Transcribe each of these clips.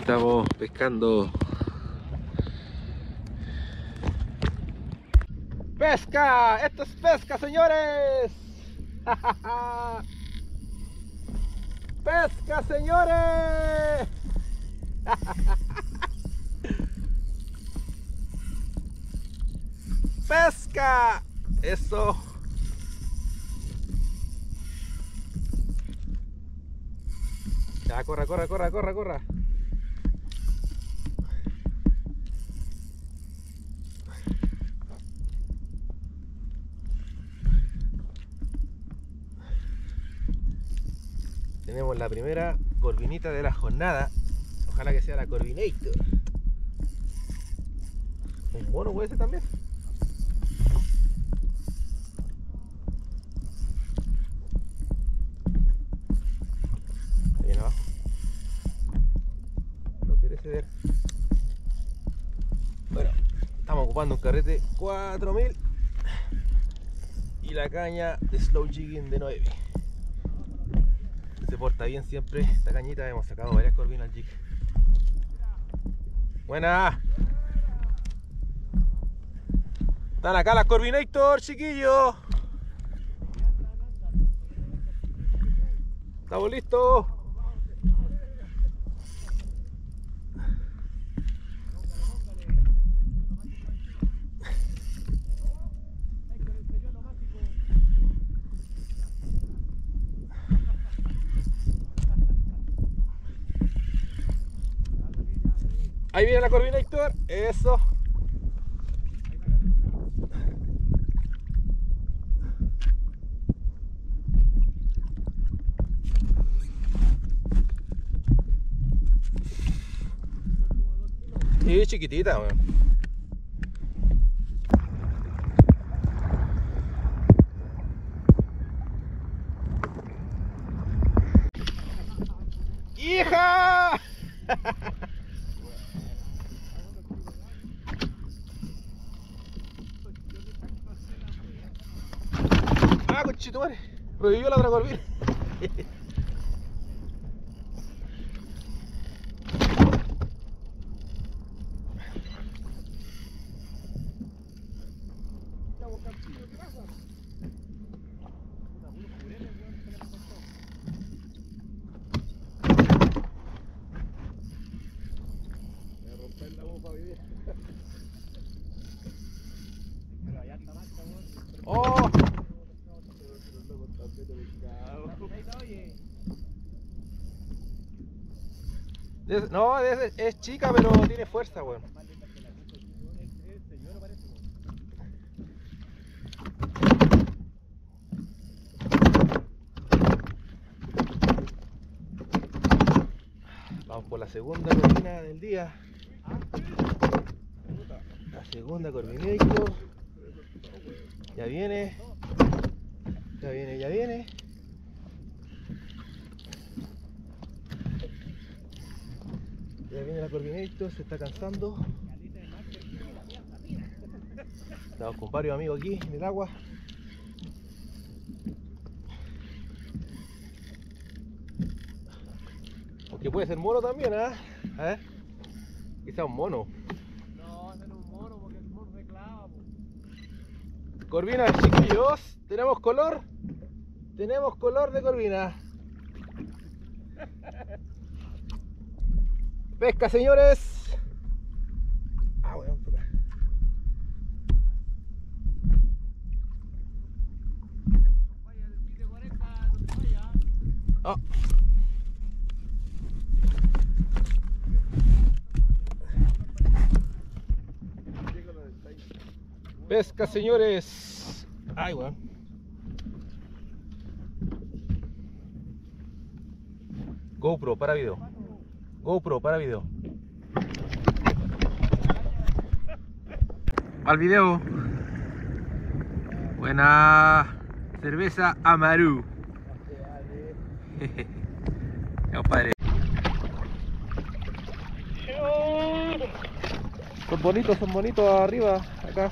Estamos pescando. ¡Pesca! ¡Esto es pesca, señores! ¡Pesca, señores! ¡Pesca! Eso. Ya, corra, corra, corra, corra, corra. Tenemos la primera corvinita de la jornada. Ojalá que sea la Corvinator. Un mono puede ser también. Ahí viene abajo. No quiere ceder. Bueno, estamos ocupando un carrete 4000 y la caña de slow jigging de 9. Se porta bien siempre esta cañita. Hemos sacado varias corvinas al jig. Buena. Están acá las Corvinator, chiquillos. Estamos listos. Ahí viene la Corvinator, eso. Y chiquitita, weón. ¡Hija! Ah, conchetumare, revivió la otra corvina. Oh. No, es chica, pero tiene fuerza, weón. Vamos por la segunda corvina del día. La segunda Corvinator. Ya viene. Ya viene, ya viene. Ya viene la Corvinator, se está cansando. Estamos con varios amigos aquí en el agua. Aunque puede ser mono también, ¿eh? A ver. Quizá un mono. No, ese no es un mono porque el mono se clava. Corvina, chiquillos. ¿Tenemos color? Tenemos color de corvina. Pesca, señores. Ah, bueno, por acá. Oh. Pesca, señores. Ay, bueno. GoPro para video. GoPro para video. Al video. Buena cerveza Amaru. Ya, compadre. Son bonitos arriba, acá.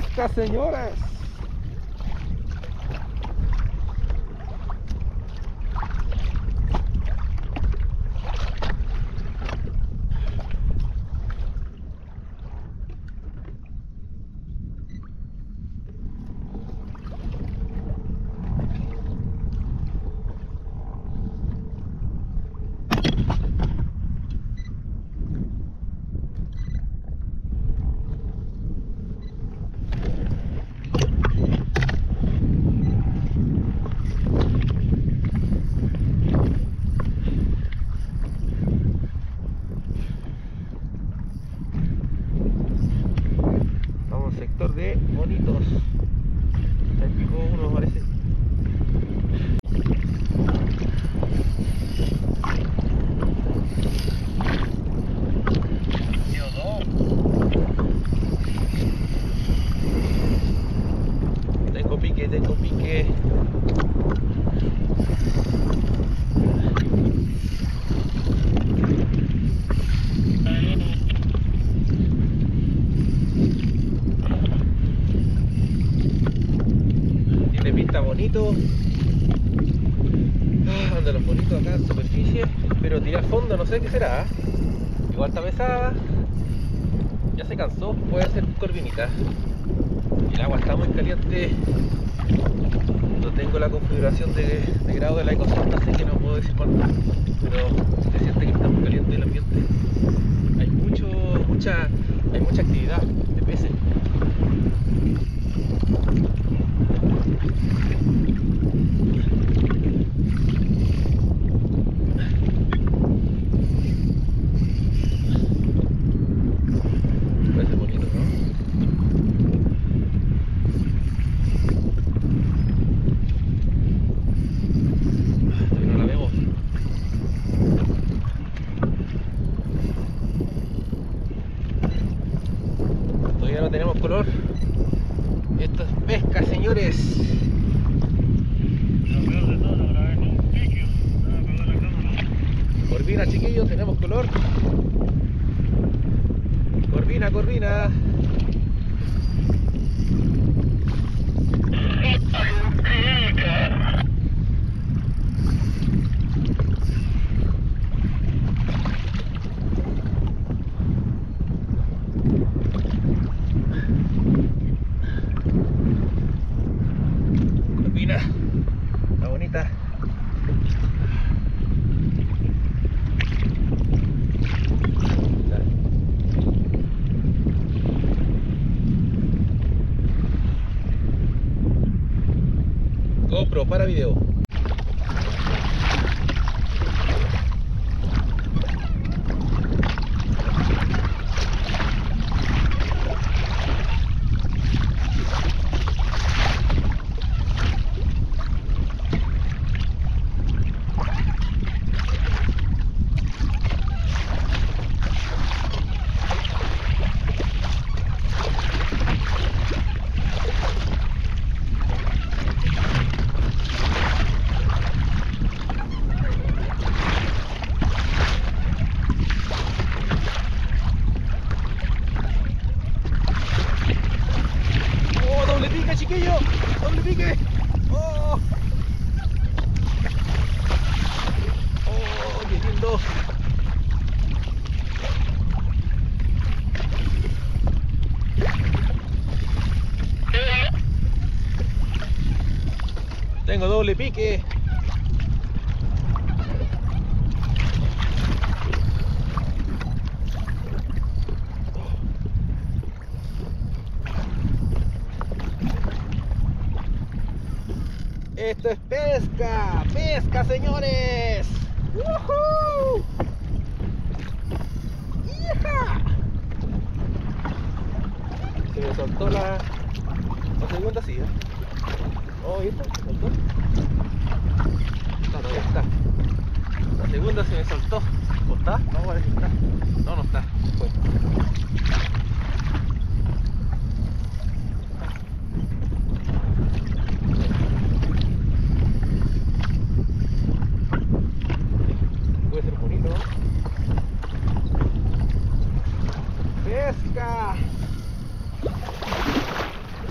pesca, señores. Sector de bonitos. Ahí picó uno, parece. Tengo pique, tengo pique. Pinta bonito. Anda los bonitos acá en superficie, pero tiré a fondo, no sé qué será. Igual está pesada. Ya se cansó, puede ser corvinita. El agua está muy caliente. No tengo la configuración de grado de la ecosonda, así que no puedo decir cuánto. Pero se siente que está muy caliente el ambiente. Hay mucha actividad de peces. Parece bonito, ¿no? Todavía no la vemos. Todavía no tenemos color. Esto es pesca, señores. Corvina, chiquillos, tenemos color. Corvina, corvina. Corvina, está bonita. GoPro para video. Chiquillo, doble pique. Oh, oh, qué lindo. Tengo doble pique. Esto es pesca, pesca, señores. ¡Woohoo! ¡Hija! Se me soltó la segunda silla. Oh, ¿viste? ¿Se soltó? No, todavía está. La segunda se me soltó. ¿O está? No, parece que está. No, no está. Bueno. Puede ser bonito, ¿no? ¡Pesca!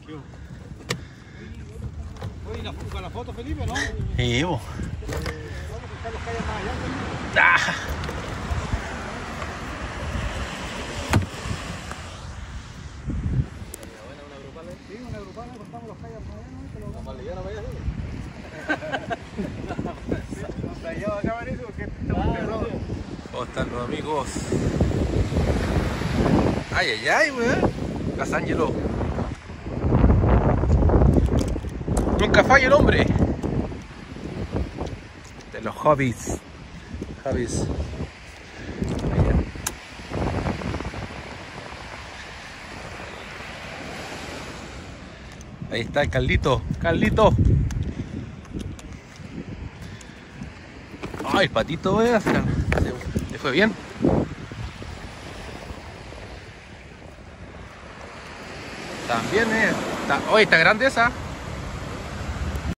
Oye, con la foto, Felipe, ¿no? Sí, bo. Vamos a buscar los calles más allá. Ah. Sí, una grupal, cortamos los calles más allá, ¿no? Que lo Más liviano para allá, Nos la llevo acá, Mauricio, porque estamos perros. ¿Cómo están los amigos? Ay, ay, ay, weón. Casángelo. Nunca falla el hombre. De los hobbies. Hobbies. Ahí está el Carlito. Carlito. Ay, el patito, le fue bien. También oye, está grande esa.